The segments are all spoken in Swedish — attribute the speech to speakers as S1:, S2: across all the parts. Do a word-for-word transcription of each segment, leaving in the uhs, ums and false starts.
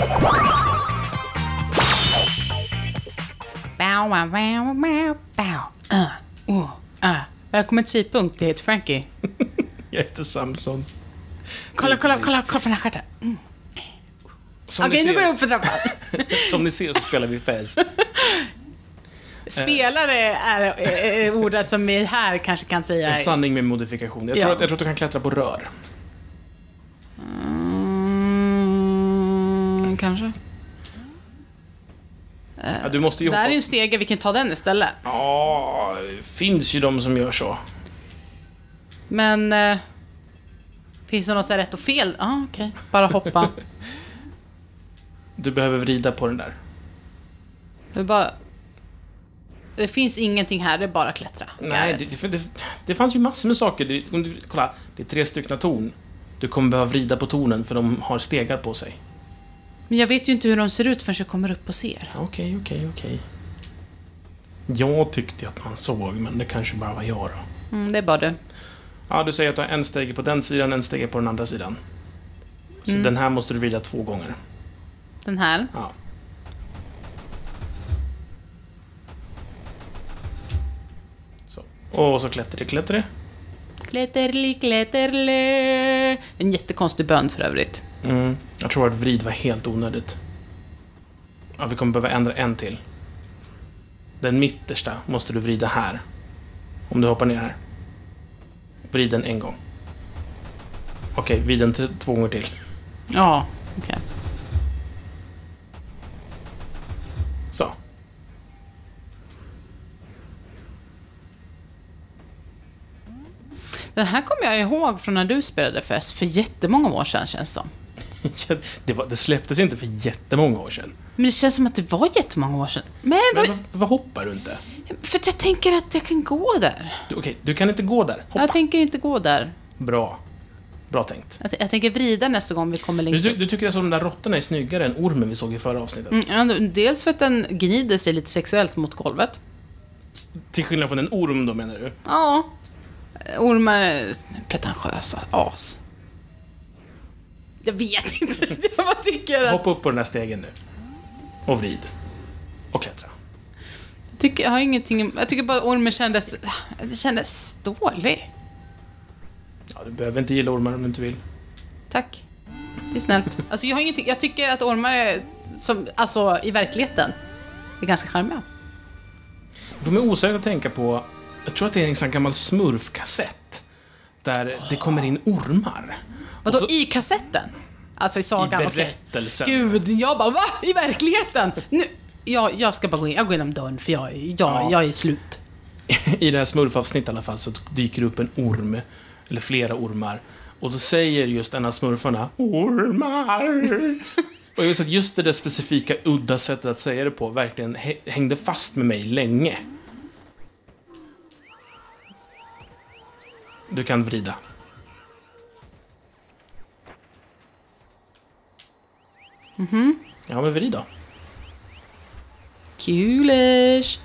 S1: Bow, wow, wow, wow, bow. Uh, uh, uh. Välkommen till Sipunkt, det heter Frankie.
S2: Jag heter Samson.
S1: Kolla, kolla, kolla, kolla på den här skärten. Mm. Okej, okay, nu går jag upp för trappan.
S2: Som ni ser så spelar vi Fez.
S1: Spelare är, är, är ordet som vi här kanske kan säga.
S2: En sanning med modifikation. Jag,
S1: ja.
S2: tror att, jag tror att du kan klättra på rör.
S1: Mm, kanske.
S2: Ja, du måste ju
S1: där
S2: hoppa.
S1: är ju en stege, vi kan ta den istället.
S2: Ja, det finns ju de som gör så.
S1: Men eh, finns det något så här rätt och fel? Ja, ah, okej. Okay. Bara hoppa.
S2: Du behöver vrida på den där.
S1: Det, bara, det finns ingenting här, det är bara klättra.
S2: Nej, det, det, det fanns ju massor med saker. Det, om du, kolla, det är tre stycken torn. Du kommer behöva vrida på tornen för de har stegar på sig.
S1: Men jag vet ju inte hur de ser ut förrän jag kommer upp och ser.
S2: Okej, okej, okej. Jag tyckte att man såg, men det kanske bara var jag då.
S1: Mm, det är bara du.
S2: Ja, du säger att du har en steg på den sidan, en steg på den andra sidan. Så mm. den här måste du vrida två gånger.
S1: Den här?
S2: Ja. Så. Och så klättrar det, klättrar det.
S1: Klätterli, klätterli. En jättekonstig bön för övrigt.
S2: Mm. Jag tror att vrid var helt onödigt. Ja, vi kommer behöva ändra en till. Den mittersta måste du vrida här. Om du hoppar ner här. Vrid den en gång. Okej, vrid den t- två gånger till.
S1: Ja, okej. Okay.
S2: Så.
S1: Den här kommer jag ihåg från när du spelade fest för jättemånga år sedan, känns som.
S2: det, var, det släpptes inte för jättemånga år sedan.
S1: Men det känns som att det var jättemånga år sedan. Men,
S2: Men vad, vad hoppar du inte?
S1: För att jag tänker att jag kan gå där.
S2: Du, okej, du kan inte gå där. Hoppa.
S1: Jag tänker inte gå där.
S2: Bra. Bra tänkt.
S1: Jag, jag tänker vrida nästa gång vi kommer längst
S2: du, du tycker att de där råttorna är snyggare än ormen vi såg i förra avsnittet?
S1: Mm, dels för att den gnider sig lite sexuellt mot golvet.
S2: Till skillnad från en orm då, menar du?
S1: Ja. Ormar är pretentiösa as. Jag vet inte. Jag bara tycker att...
S2: Hoppa upp på den här stegen nu. Och vrid. Och klättra.
S1: Jag tycker, jag har ingenting... Jag tycker bara att ormen kändes... Det kändes dålig.
S2: Ja, du behöver inte gilla ormar om du inte vill.
S1: Tack. Det är snällt. Alltså jag har ingenting... Jag tycker att ormar är... Som, alltså i verkligheten är ganska charmiga.
S2: Det får mig osäkert att tänka på... Jag tror att det är en sån gammal smurfkassett. Där oh. det kommer in ormar.
S1: Vadå,
S2: så,
S1: i kassetten? Alltså i sagan?
S2: I berättelsen.
S1: Okay. Gud, jag bara, va? I verkligheten? Nu, jag, jag ska bara gå in, jag går genom dörren för jag, jag, ja. jag är slut.
S2: I det här smurfavsnittet i alla fall så dyker upp en orm. Eller flera ormar. Och då säger just en av smurfarna ormar. Och jag vet att just det där specifika udda sättet att säga det på verkligen hängde fast med mig länge. Du kan vrida.
S1: Mhm.
S2: Ja, men vrid då.
S1: Kulish.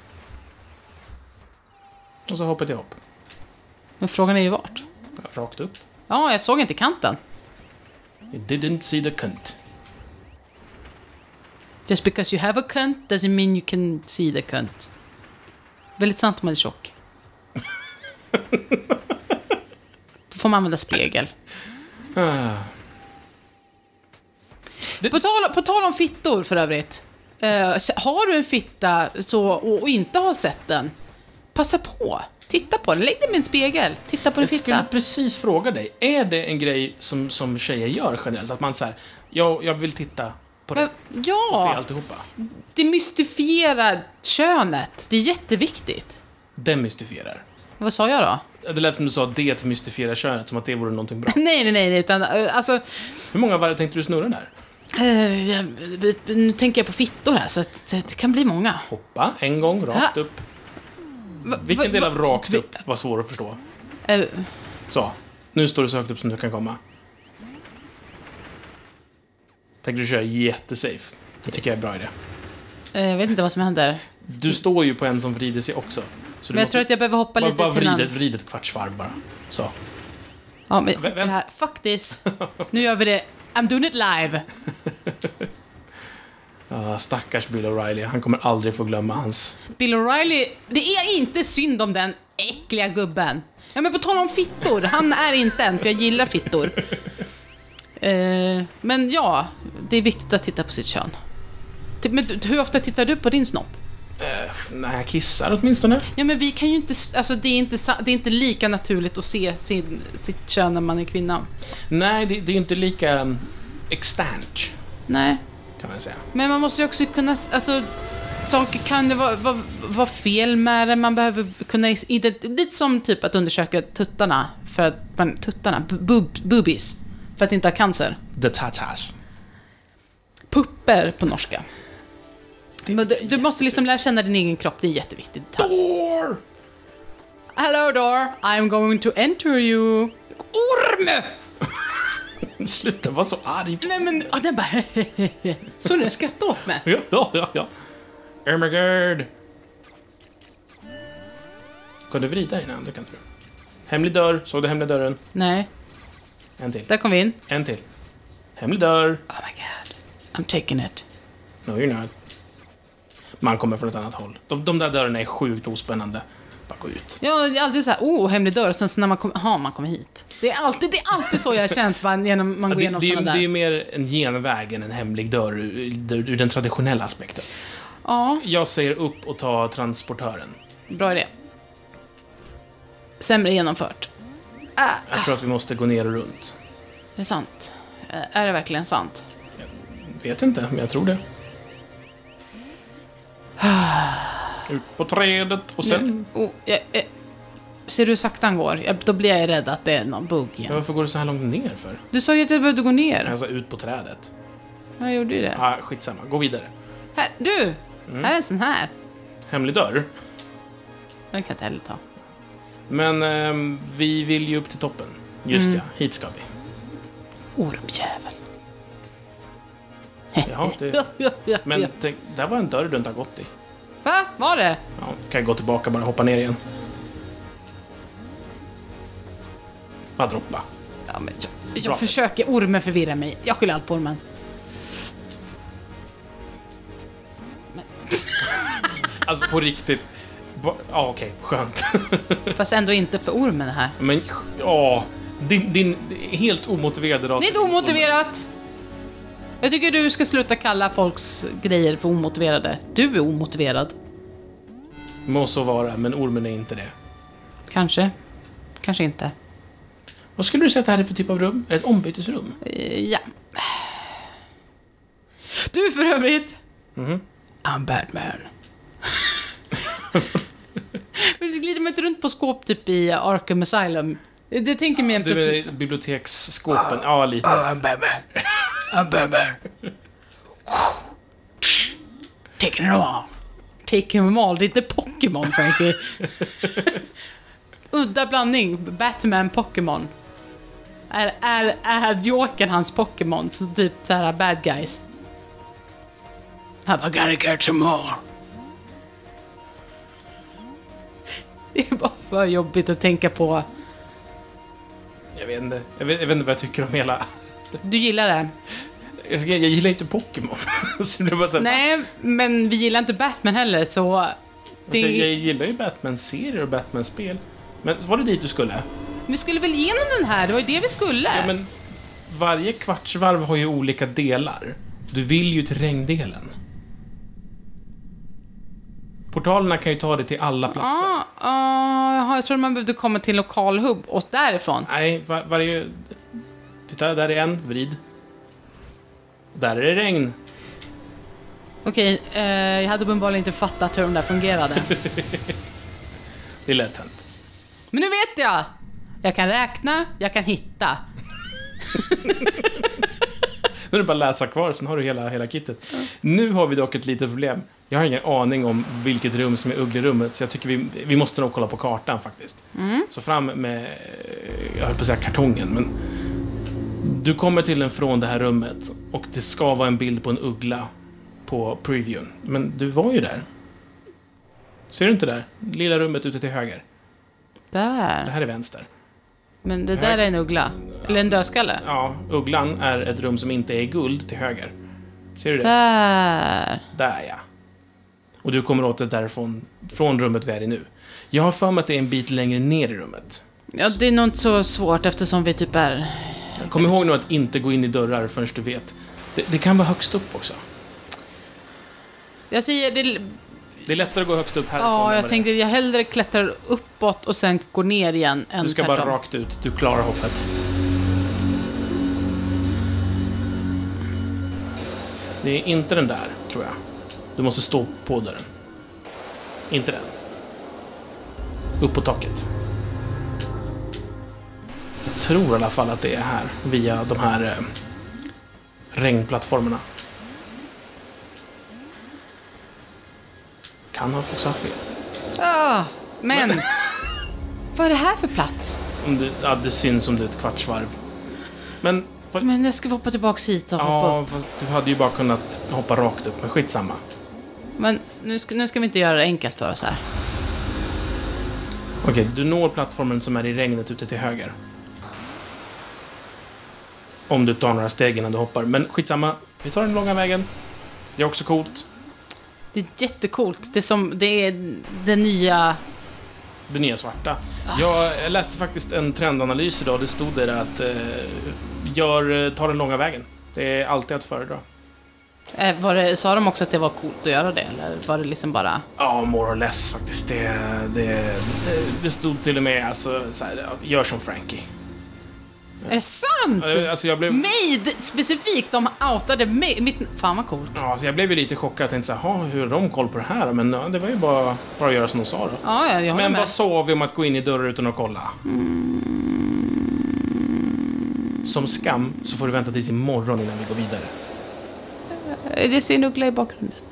S2: Och så hoppade jag upp.
S1: Men frågan är ju vart?
S2: Rakt upp.
S1: Ja, jag såg inte kanten.
S2: You didn't see the cunt.
S1: Just because you have a cunt doesn't mean you can see the cunt. Väldigt sant om man är tjock. Då får man använda spegel.
S2: Ah.
S1: Det... På, tal, på tal om fittor för övrigt. Uh, har du en fitta så, och, och inte har sett den, passa på. Titta på den. Lägg dig med en spegel. Titta på din fitta.
S2: Jag skulle precis fråga dig. Är det en grej som, som tjejer gör generellt? Att man säger, jag, jag vill titta på det.
S1: Ja.
S2: Och se alltihopa.
S1: Det mystifierar könet. Det är jätteviktigt.
S2: Demystifierar.
S1: Vad sa jag då?
S2: Det lät som du sa det till mystifierar könet. Som att det vore någonting bra.
S1: nej, nej, nej. Utan, alltså...
S2: Hur många varv tänkte du snurra där?
S1: Uh, jag, nu tänker jag på fittor här. Så att det kan bli många.
S2: Hoppa en gång rakt
S1: ha.
S2: upp. Vilken va, del av rakt upp var svår att förstå?
S1: Uh.
S2: Så, nu står du så högt upp som du kan komma. Tänker du köra jättesafe? Det tycker jag är bra idé.
S1: Uh, jag vet inte vad som händer.
S2: Du står ju på en som vrider sig också. Så
S1: men jag
S2: måste,
S1: tror att jag behöver hoppa
S2: bara,
S1: lite
S2: bara
S1: till
S2: vrid,
S1: den.
S2: vrid ett kvarts varv bara. Så.
S1: Ja, men det här. Fuck this. Nu gör vi det. I'm doing it live.
S2: Ja, stackars Bill O'Reilly. Han kommer aldrig få glömma hans...
S1: Bill O'Reilly, det är inte synd om den äckliga gubben. Ja, men på tal om fittor, han är inte en, för jag gillar fittor. Eh, men ja, det är viktigt att titta på sitt kön. Men hur ofta tittar du på din snopp?
S2: Uh, när jag kissar åtminstone.
S1: Ja, men vi kan ju inte, alltså det är inte, det är inte lika naturligt att se sin, sitt kön när man är kvinna.
S2: Nej, det, det är inte lika um, externt.
S1: Nej.
S2: Kan man säga.
S1: Men man måste ju också kunna, alltså saker kan det vara, vara, vara fel med det. Man behöver kunna, lite som typ att undersöka tuttarna för att man, tuttarna, bub, boobies, för att inte ha cancer.
S2: The tatas.
S1: Pupper på norska. Men du, du måste liksom lära känna din egen kropp, det är jätteviktigt.
S2: Door!
S1: Hello door, I'm going to enter you. Orm!
S2: Sluta vara så arg.
S1: Nej men, ja, den bara så den skrattar åt mig.
S2: Ja, ja, ja, ja. Oh my god. Kan du vrida innan? Det kan du. Hemlig dörr. Såg du hemliga dörren?
S1: Nej.
S2: En till.
S1: Där kom vi in.
S2: En till. Hemlig dörr.
S1: Oh my god. I'm taking it.
S2: No, you're not. Man kommer från ett annat håll. De, de där dörrarna är sjukt ospännande. Bara gå ut.
S1: Ja, det är alltid så här, oh, hemlig dörr. Sen så när man kommer, ha, man kommer hit. Det är alltid, det är alltid så jag har känt va, genom, man går
S2: det,
S1: igenom
S2: det,
S1: sådana där.
S2: det är mer en genväg än en hemlig dörr ur, ur, ur den traditionella aspekten.
S1: Ja,
S2: Jag säger upp och tar transportören.
S1: bra idé. Sämre genomfört. Ah,
S2: Jag tror att vi måste gå ner och runt.
S1: det är sant. Eh, Är det verkligen sant?
S2: Jag vet inte, men jag tror det. Ut på trädet och sen...
S1: Oh, jag, eh, ser du hur sakta han går? Jag, då blir jag rädd att det är någon bugg
S2: Ja,
S1: igen.
S2: varför går det så här långt ner för?
S1: Du sa ju att jag behövde gå ner.
S2: Alltså ut på trädet.
S1: Jag gjorde ju det.
S2: Ja, skitsamma. Gå vidare.
S1: Här, du! Här är en sån här.
S2: Hemlig dörr.
S1: Den kan jag inte heller ta.
S2: Men ehm, vi vill ju upp till toppen. Just
S1: Mm.
S2: ja, hit ska vi.
S1: Ormjävel.
S2: Ja, det...
S1: Ja, ja, ja,
S2: Men
S1: ja.
S2: tänk, där var en dörr du inte har gått i.
S1: Va? Var det?
S2: Ja, kan jag gå tillbaka bara hoppa ner igen. Bara droppa.
S1: Ja, men jag, jag
S2: Bra.
S1: försöker. Ormen förvirrar mig. Jag skyller allt på ormen.
S2: Alltså på riktigt. Ba- Ja, okej. Skönt.
S1: Fast ändå inte för ormen det här.
S2: Men ja, din, din helt omotiverade ras.
S1: Det är inte omotiverat. Jag tycker du ska sluta kalla folks grejer för omotiverade. Du är omotiverad.
S2: Må så vara, men ormen är inte det.
S1: Kanske. Kanske inte.
S2: Vad skulle du säga att det här är för typ av rum? Är det ett ombytesrum?
S1: Eh, Ja. Du för övrigt.
S2: Mhm.
S1: I'm Batman. Men det glider mig inte runt på skåp typ i Arkham Asylum. Det, det tänker mig
S2: Du
S1: inte...
S2: är biblioteksskåpen. Ja, lite.
S1: I'm Batman. I'm Batman. Taking them all. Taking them all. Det är inte Pokémon, Frankie. Udda blandning. Batman, Pokémon. Är, är, är Jokern hans Pokémon? Så typ så här bad guys. I gotta catch them all. Det är bara för jobbigt att tänka på.
S2: Jag vet inte. Jag vet, jag vet inte vad jag tycker om hela...
S1: Du gillar det?
S2: Jag, ska, jag gillar inte Pokémon. Så det var så här,
S1: Nej, men vi gillar inte Batman heller, så...
S2: alltså,
S1: Det...
S2: jag gillar ju Batman-serier och Batman-spel. Men var det dit du skulle?
S1: Vi skulle väl igenom den här, det var ju det vi skulle.
S2: Ja, men varje kvartsvarv har ju olika delar. Du vill ju till regndelen. Portalerna kan ju ta dig till alla platser.
S1: Ja, ah, jaha, jag tror man behövde komma till lokalhubb och därifrån.
S2: Nej, var, varje... Titta, där är en. Vrid. Där är det regn.
S1: Okej, eh, jag hade uppenbarligen inte fattat hur de där fungerade.
S2: Det är lätt hänt.
S1: Men nu vet jag! Jag kan räkna, jag kan hitta.
S2: Nu är det bara läsa kvar, sen har du hela, hela kittet. Mm. Nu har vi dock ett litet problem. Jag har ingen aning om vilket rum som är ugglerummet, så jag tycker vi, vi måste nog kolla på kartan faktiskt.
S1: Mm.
S2: Så fram med, jag höll på att säga kartongen, men du kommer till den från det här rummet och det ska vara en bild på en uggla på previewn. Men du var ju där. Ser du inte där? Lilla rummet ute till höger.
S1: Där.
S2: Det här är vänster.
S1: Men det där är en uggla. Eller en dödskalle.
S2: Ja, ugglan är ett rum som inte är i guld till höger. Ser du det?
S1: Där.
S2: Där, ja. Och du kommer åt det därifrån, från rummet vi är i nu. Jag har för mig att det är en bit längre ner i rummet.
S1: Ja, det är nog inte så svårt eftersom vi typ är...
S2: Kom ihåg nu att inte gå in i dörrar förrän du vet. Det, det kan vara högst upp också.
S1: Jag säger det...
S2: Det är lättare att gå högst upp härifrån.
S1: Ja,
S2: än
S1: jag
S2: vad
S1: tänkte jag hellre klättrar uppåt och sen går ner igen
S2: det är.
S1: än
S2: Du ska
S1: tvärtom.
S2: bara rakt ut. Du klarar hoppet. Det är inte den där, tror jag. Du måste stå på dörren. Inte den. Upp på taket. Jag tror i alla fall att det är här. Via de här eh, regnplattformarna. Kan ha fått fel.
S1: Ah, men... Vad är det här för plats?
S2: Om du, ja, det syns om du är ett kvartsvarv. Men... För,
S1: Men jag ska hoppa tillbaka hit och hoppa
S2: ja,
S1: upp.
S2: fast du hade ju bara kunnat hoppa rakt upp. Men skitsamma.
S1: Men nu ska, nu ska vi inte göra det enkelt för oss här.
S2: Okej, du når plattformen som är i regnet ute till höger. Om du tar några steg innan du hoppar. Men skitsamma, vi tar den långa vägen. Det är också coolt.
S1: Det är jättecoolt. Det är som... Det är det nya...
S2: Det nya svarta. Jag läste faktiskt en trendanalys idag. Det stod där att eh, gör, ta den långa vägen. Det är alltid att föredra.
S1: Eh, var det, sa de också att det var coolt att göra det? Eller var det liksom bara...
S2: Ja, more or less faktiskt. Det, det, det stod till och med alltså, så här, gör som Frankie.
S1: Är det sant?
S2: Alltså jag blev...
S1: Mig specifikt, de outade mig. Mitt... Fan vad coolt.
S2: Ja, så jag blev ju lite chockad. Jag tänkte så här, hur har de koll på det här? Men ja, det var ju bara, bara att göra som de sa då.
S1: Ja, ja, jag håller
S2: Men
S1: med.
S2: vad sa vi om att gå in i dörrar utan att kolla?
S1: Mm.
S2: Som skam så får du vänta tills imorgon innan vi går vidare.
S1: Det ser en uggla i bakgrunden.